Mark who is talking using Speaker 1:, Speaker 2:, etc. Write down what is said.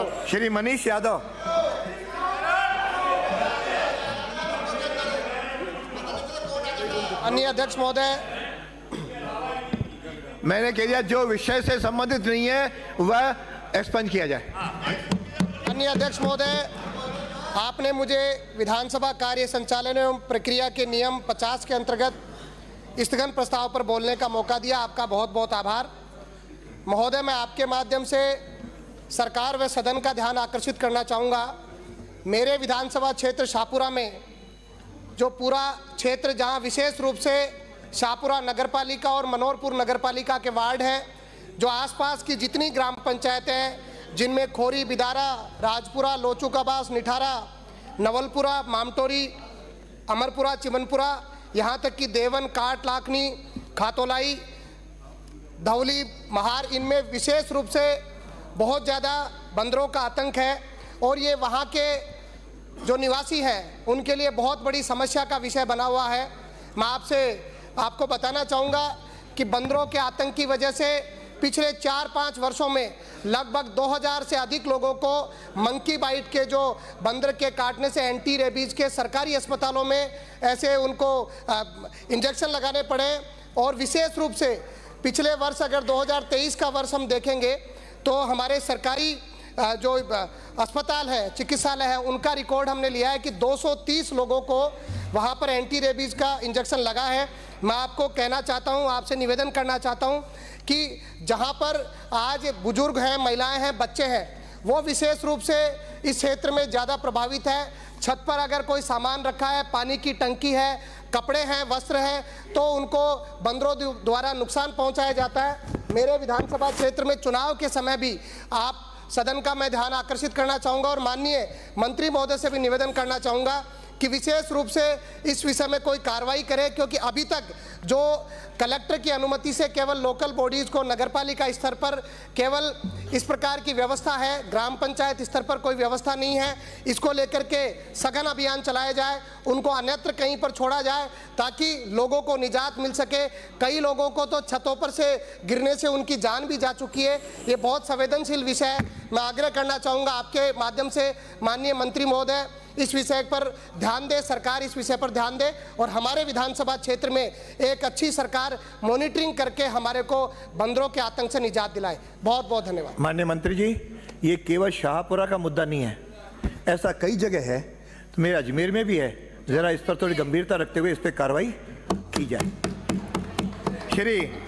Speaker 1: यादव।
Speaker 2: श्री मनीष यादव।
Speaker 1: अन्य अध्यक्ष महोदय,
Speaker 2: मैंने कह दिया जो विषय से संबंधित नहीं है वह एक्सपंज किया जाए।
Speaker 1: अन्य अध्यक्ष महोदय, आपने मुझे विधानसभा कार्य संचालन एवं प्रक्रिया के नियम 50 के अंतर्गत स्थगन प्रस्ताव पर बोलने का मौका दिया, आपका बहुत बहुत आभार। महोदय, मैं आपके माध्यम से सरकार व सदन का ध्यान आकर्षित करना चाहूँगा। मेरे विधानसभा क्षेत्र शाहपुरा में जो पूरा क्षेत्र जहाँ विशेष रूप से शाहपुरा नगरपालिका और मनोहरपुर नगरपालिका के वार्ड हैं, जो आसपास की जितनी ग्राम पंचायतें हैं जिनमें खोरी, बिदारा, राजपुरा, लोचुकाबास, निठारा, नवलपुरा, मामटोरी, अमरपुरा, चिमनपुरा, यहाँ तक कि देवन, काट, लाखनी, खातोलाई, धौली, महार, इनमें विशेष रूप से बहुत ज़्यादा बंदरों का आतंक है और ये वहाँ के जो निवासी हैं उनके लिए बहुत बड़ी समस्या का विषय बना हुआ है। मैं आपको बताना चाहूँगा कि बंदरों के आतंक की वजह से पिछले 4-5 वर्षों में लगभग 2000 से अधिक लोगों को मंकी बाइट के जो बंदर के काटने से एंटी रेबीज के सरकारी अस्पतालों में ऐसे उनको इंजेक्शन लगाने पड़े। और विशेष रूप से पिछले वर्ष अगर 2023 का वर्ष हम देखेंगे तो हमारे सरकारी जो अस्पताल है, चिकित्सालय है, उनका रिकॉर्ड हमने लिया है कि 230 लोगों को वहाँ पर एंटी रेबीज का इंजेक्शन लगा है। मैं आपको कहना चाहता हूँ, आपसे निवेदन करना चाहता हूँ कि जहाँ पर आज बुजुर्ग हैं, महिलाएं हैं, बच्चे हैं, वो विशेष रूप से इस क्षेत्र में ज़्यादा प्रभावित है। छत पर अगर कोई सामान रखा है, पानी की टंकी है, कपड़े हैं, वस्त्र हैं, तो उनको बंदरों द्वारा नुकसान पहुँचाया जाता है। मेरे विधानसभा क्षेत्र में चुनाव के समय भी आप सदन का मैं ध्यान आकर्षित करना चाहूँगा और माननीय मंत्री महोदय से भी निवेदन करना चाहूँगा कि विशेष रूप से इस विषय में कोई कार्रवाई करे, क्योंकि अभी तक जो कलेक्टर की अनुमति से केवल लोकल बॉडीज़ को नगरपालिका स्तर पर केवल इस प्रकार की व्यवस्था है, ग्राम पंचायत स्तर पर कोई व्यवस्था नहीं है। इसको लेकर के सघन अभियान चलाया जाए, उनको अन्यत्र कहीं पर छोड़ा जाए ताकि लोगों को निजात मिल सके। कई लोगों को तो छतों पर से गिरने से उनकी जान भी जा चुकी है। ये बहुत संवेदनशील विषय है। मैं आग्रह करना चाहूँगा आपके माध्यम से माननीय मंत्री महोदय इस विषय पर ध्यान दे, सरकार इस विषय पर ध्यान दे और हमारे विधानसभा क्षेत्र में एक अच्छी सरकार मॉनिटरिंग करके हमारे को बंदरों के आतंक से निजात दिलाए। बहुत बहुत धन्यवाद।
Speaker 2: माननीय मंत्री जी, ये केवल शाहपुरा का मुद्दा नहीं है, ऐसा कई जगह है, तो मेरे अजमेर में भी है। जरा इस पर थोड़ी गंभीरता रखते हुए इस पर कार्रवाई की जाए। श्री